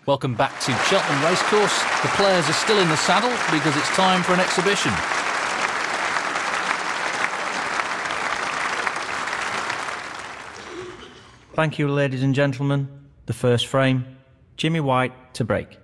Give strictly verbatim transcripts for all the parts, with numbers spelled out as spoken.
Welcome back to Cheltenham Racecourse. The players are still in the saddle because it's time for an exhibition. Thank you, ladies and gentlemen. The first frame, Jimmy White to break.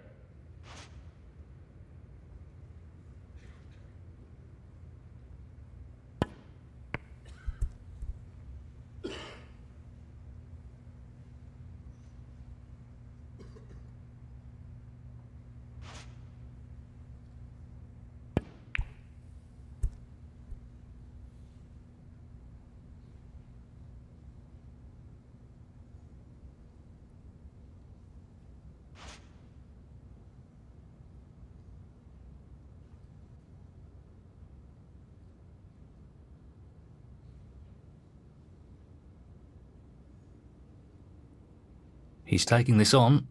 He's taking this on.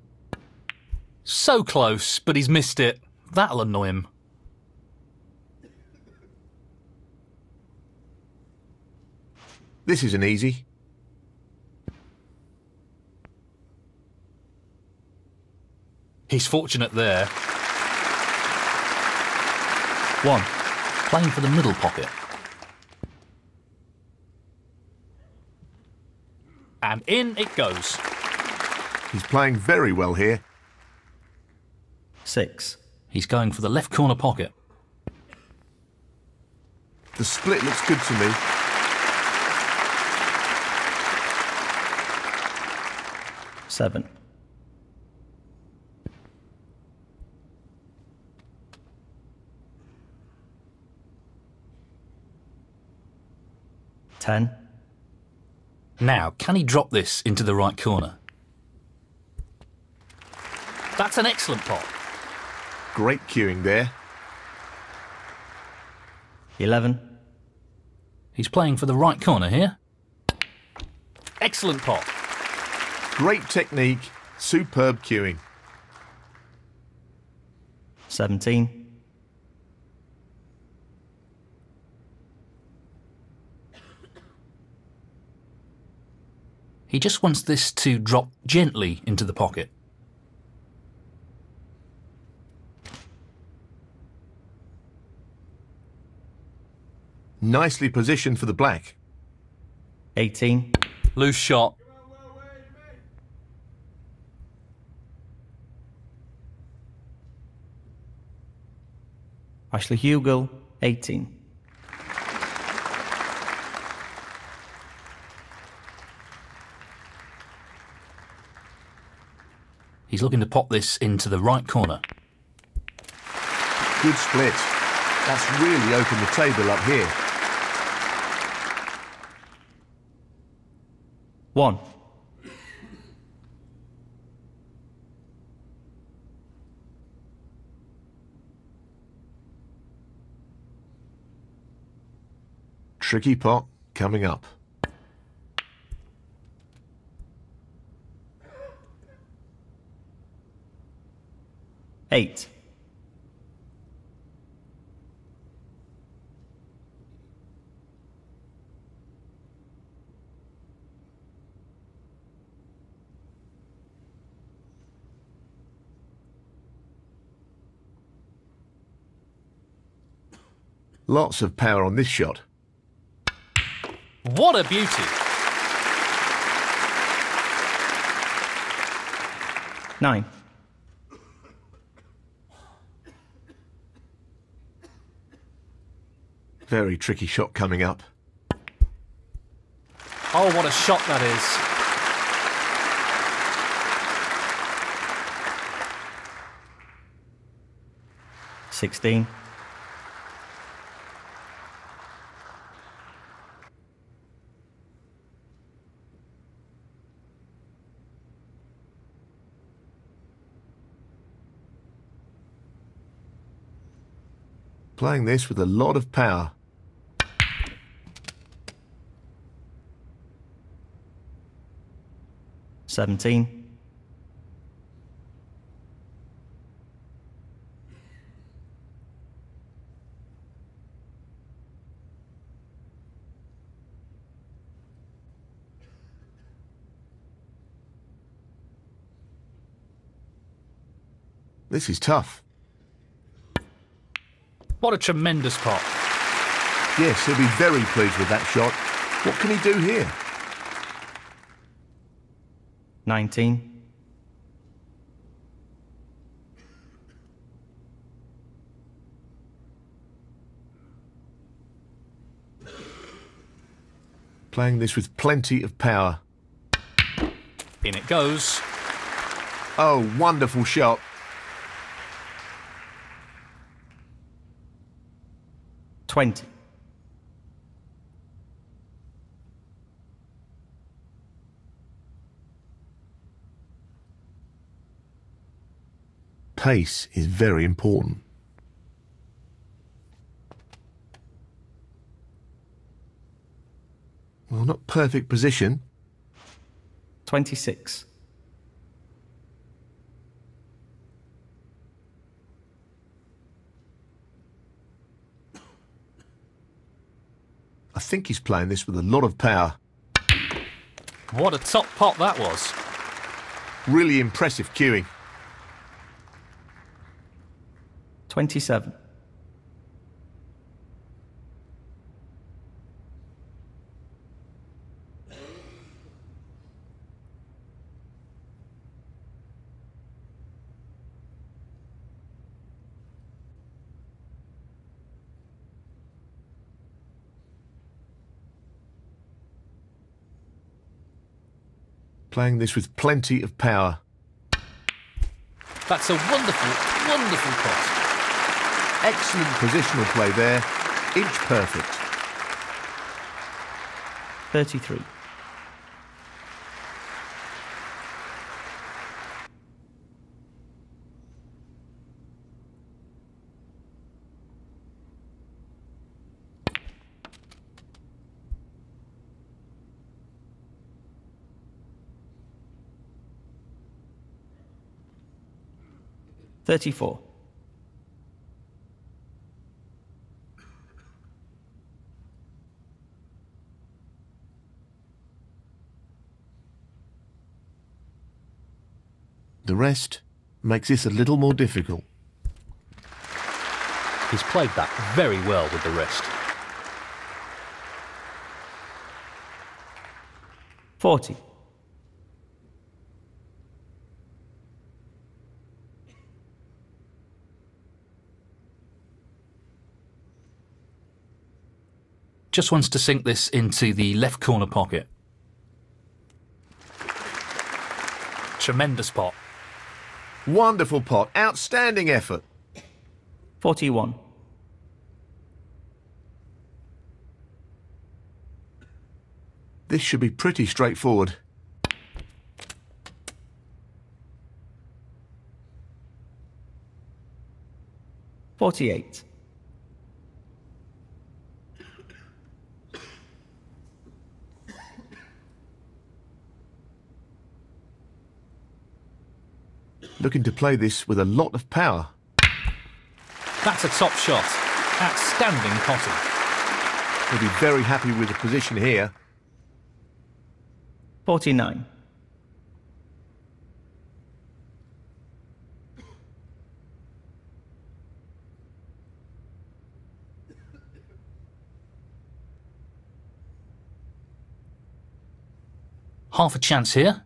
So close, but he's missed it. That'll annoy him. This isn't easy. He's fortunate there. One. Playing for the middle pocket. And in it goes. He's playing very well here. Six. He's going for the left corner pocket. The split looks good to me. Seven. Ten. Now, can he drop this into the right corner? That's an excellent pot. Great cueing there. Eleven. He's playing for the right corner here. Excellent pot. Great technique, superb cueing. Seventeen. He just wants this to drop gently into the pocket. Nicely positioned for the black. Eighteen. Loose shot. Ashley Hugel, eighteen. He's looking to pop this into the right corner. Good split. That's really opened the table up here. One. Tricky pot coming up. Eight. Lots of power on this shot. What a beauty! Nine. Very tricky shot coming up. Oh, what a shot that is. Sixteen. Playing this with a lot of power. Seventeen. This is tough. What a tremendous pot. Yes, he'll be very pleased with that shot. What can he do here? nineteen. Playing this with plenty of power. In it goes. Oh, wonderful shot. twenty. Pace is very important. Well, not perfect position. twenty-six. I think he's playing this with a lot of power. What a top pot that was. Really impressive cueing. twenty-seven. Playing this with plenty of power. That's a wonderful, wonderful pot. Excellent positional play there. Inch perfect. thirty-three. thirty-four. The rest makes this a little more difficult. He's played that very well with the rest. forty. Just wants to sink this into the left corner pocket. Tremendous pot. Wonderful pot. Outstanding effort. forty-one. This should be pretty straightforward. forty-eight. Looking to play this with a lot of power. That's a top shot. Outstanding potting. He'll be very happy with the position here. forty-nine. Half a chance here.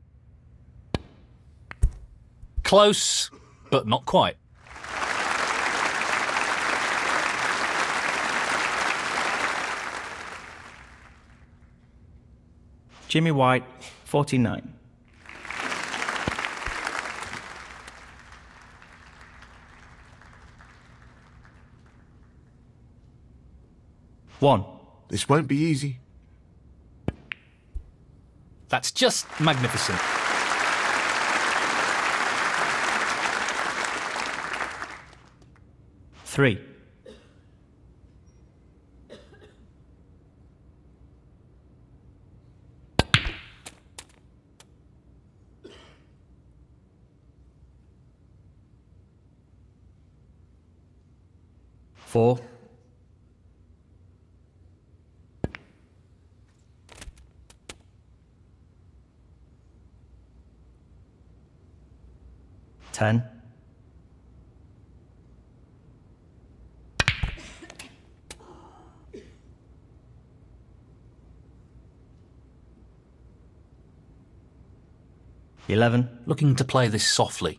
Close, but not quite. Jimmy White, forty-nine. One. This won't be easy. That's just magnificent. Three. Four. Ten. eleven. Looking to play this softly.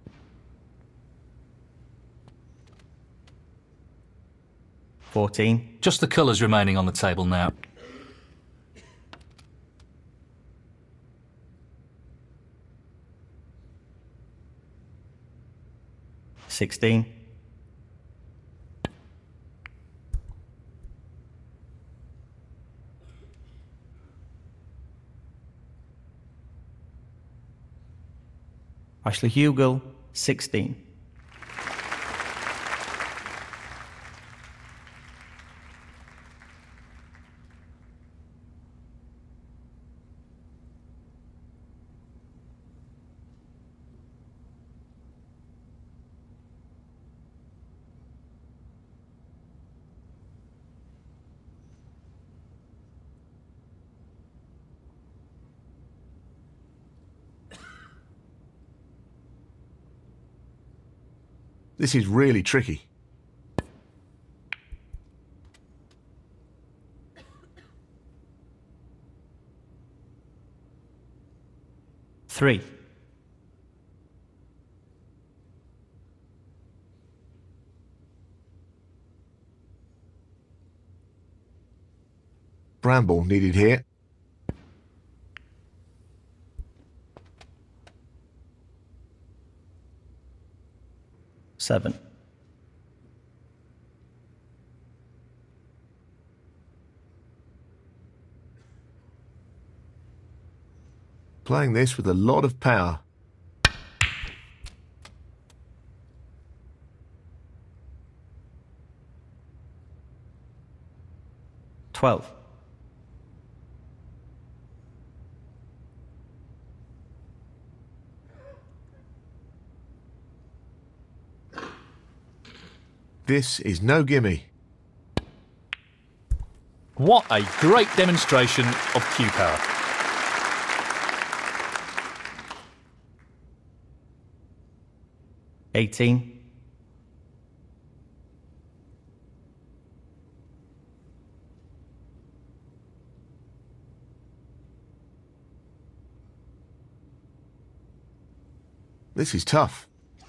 fourteen. Just the colours remaining on the table now. sixteen. Ashley Hugel, sixteen. This is really tricky. three. Bramble needed here. seven. Playing this with a lot of power. twelve. This is no gimme. What a great demonstration of cue power. eighteen. This is tough.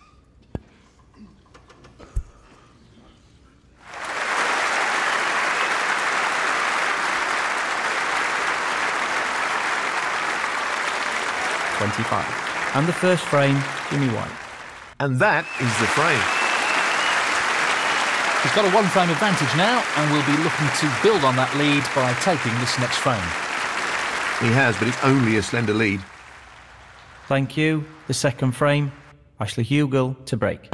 twenty-five. And the first frame, Jimmy White. And that is the frame. He's got a one frame advantage now and will be looking to build on that lead by taking this next frame. He has, but it's only a slender lead. Thank you. The second frame, Ashley Hugel to break.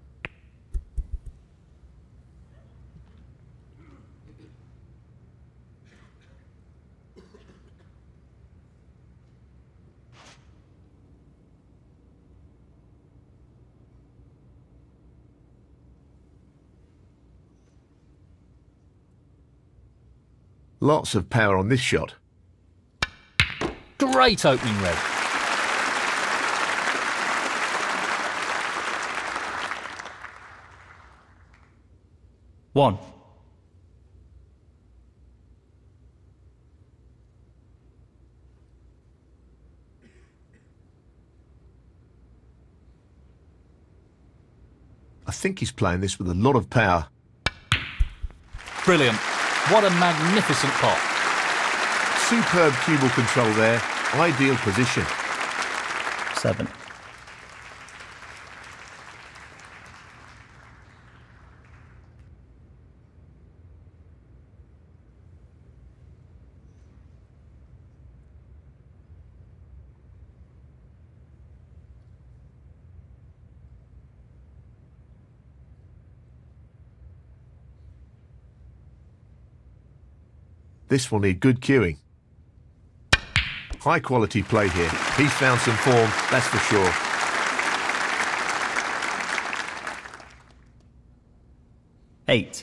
Lots of power on this shot. Great opening red. One. I think he's playing this with a lot of power. Brilliant. What a magnificent pot. Superb cue ball control there. Ideal position. Seven. This will need good cueing. High quality play here. He's found some form, that's for sure. Eight.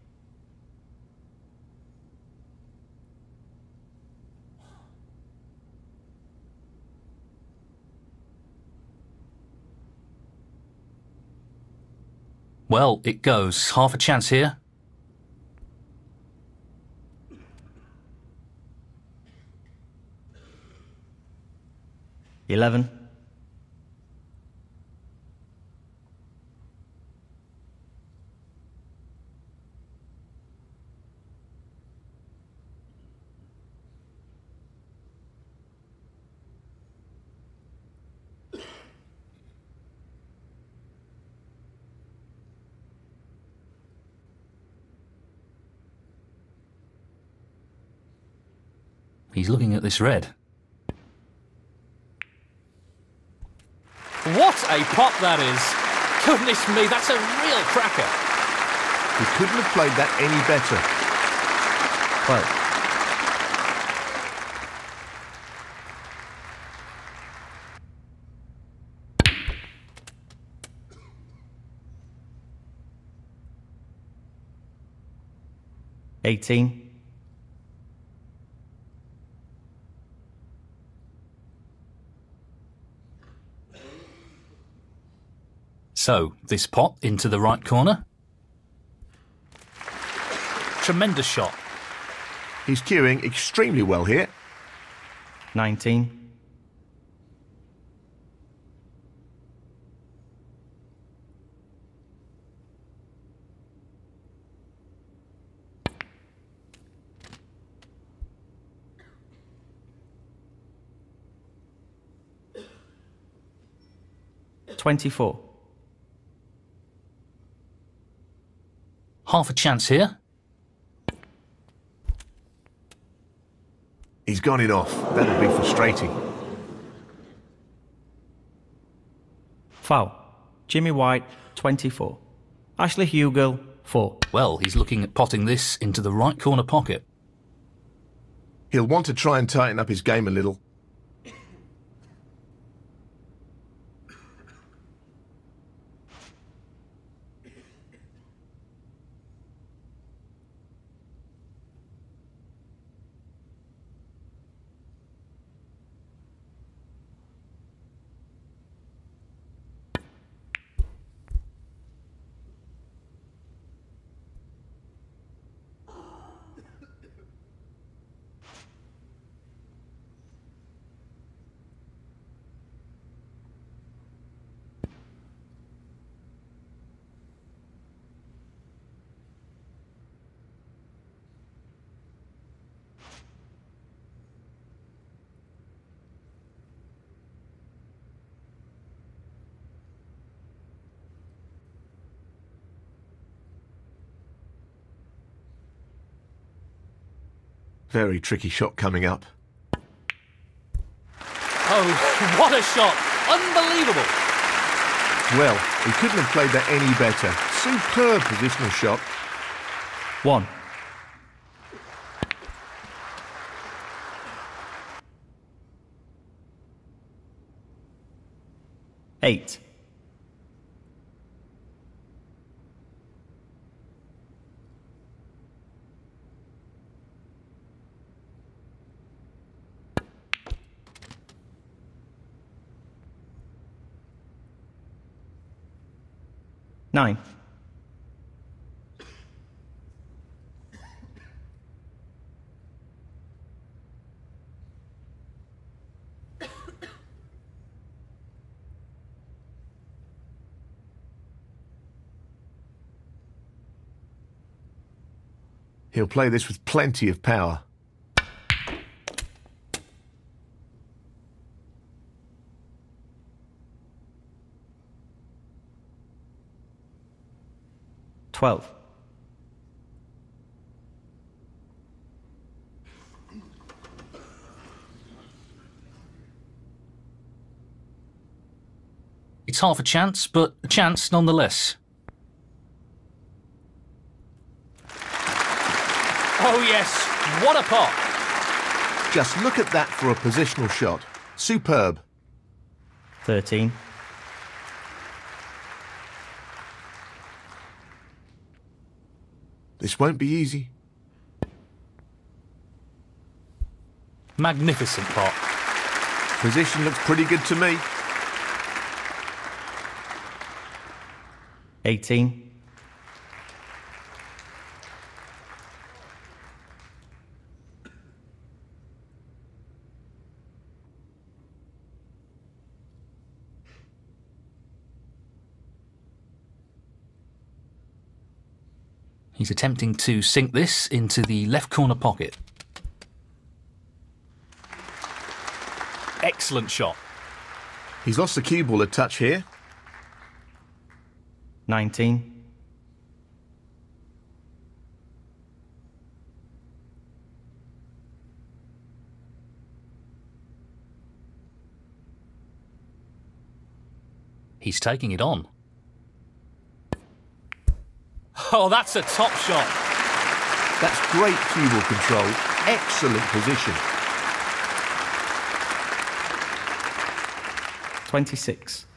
Well, it goes. Half a chance here. Eleven. he's looking at this red. What a pop that is! Goodness me, that's a real cracker. He couldn't have played that any better. twelve. eighteen. So, this pot into the right corner. Tremendous shot. He's cueing extremely well here. nineteen. twenty-four. Half a chance here. He's gone it off. That'll be frustrating. Foul. Jimmy White, twenty-four. Ashley Hugel, four. Well, he's looking at potting this into the right corner pocket. He'll want to try and tighten up his game a little. Very tricky shot coming up. Oh, what a shot! Unbelievable! Well, he couldn't have played that any better. Superb positional shot. one. eight. nine. He'll play this with plenty of power. twelve. It's half a chance, but a chance nonetheless. Oh yes, what a pot! Just look at that for a positional shot. Superb. thirteen. This won't be easy. Magnificent pot. Position looks pretty good to me. eighteen. He's attempting to sink this into the left corner pocket. Excellent shot. He's lost the cue ball a touch here. nineteen. He's taking it on. Oh, that's a top shot. That's great cue ball control. Excellent position. twenty-six.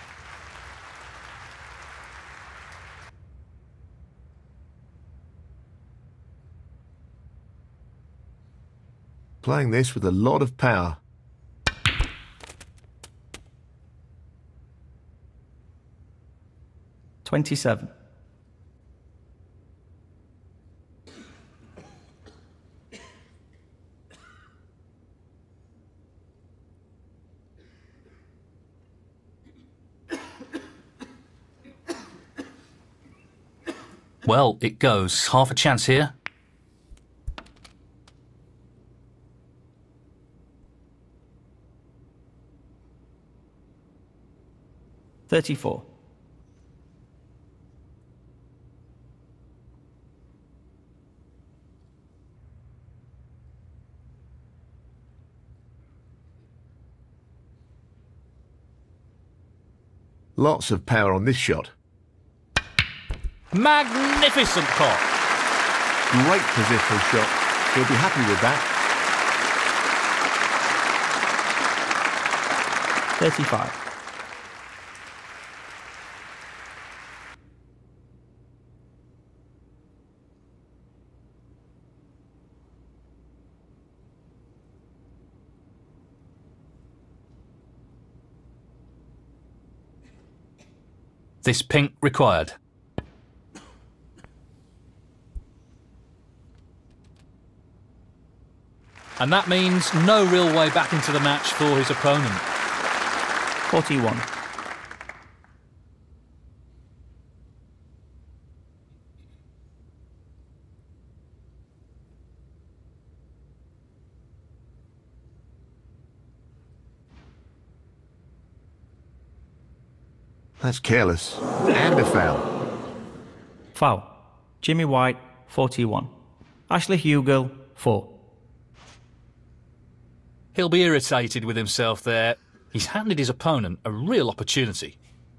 Playing this with a lot of power. twenty-seven. Well, it goes. Half a chance here. thirty-four. Lots of power on this shot. Magnificent pot. Great positional shot. He'll be happy with that. thirty-five. This pink required. And that means no real way back into the match for his opponent. forty-one. That's careless. And a foul. Foul. Jimmy White, forty-one. Ashley Hugel, four. He'll be irritated with himself there. He's handed his opponent a real opportunity.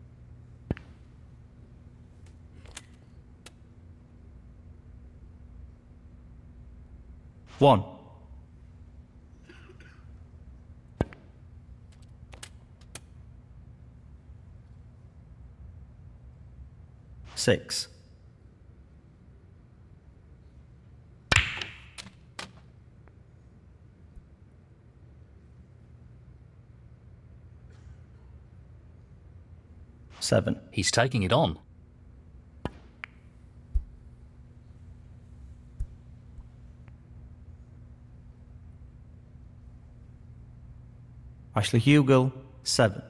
One. Six. Seven. He's taking it on. Ashley Hugel, seven.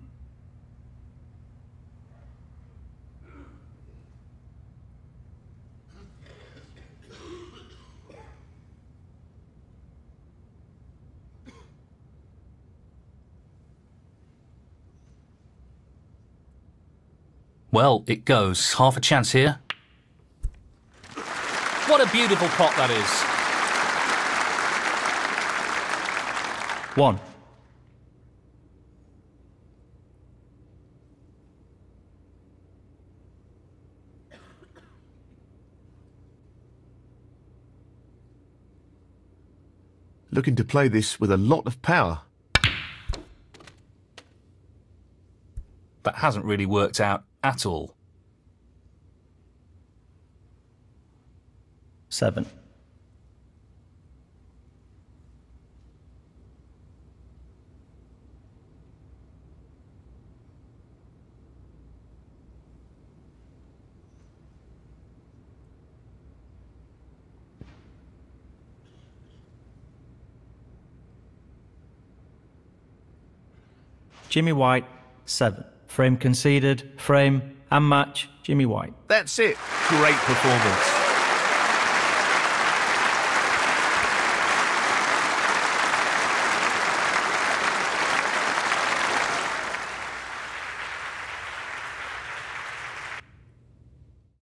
Well, it goes. Half a chance here. What a beautiful pot that is. One. Looking to play this with a lot of power. That hasn't really worked out at all. Seven. Jimmy White, seven. Frame conceded, frame and match, Jimmy White. That's it. Great performance.